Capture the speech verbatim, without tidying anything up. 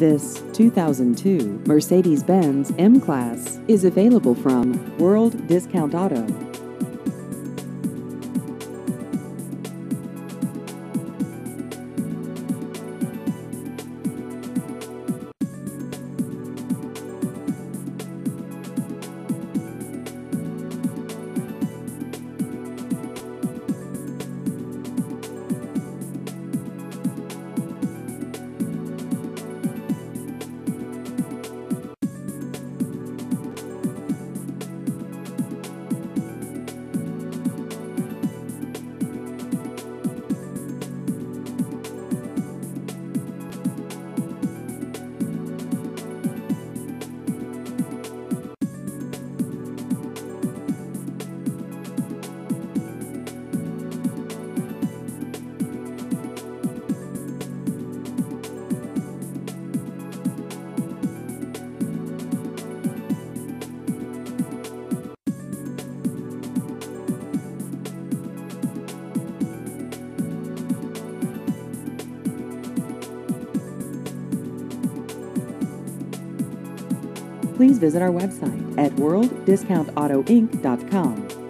This two thousand two Mercedes-Benz M-Class is available from World Discount Auto. Please visit our website at world discount auto inc dot com.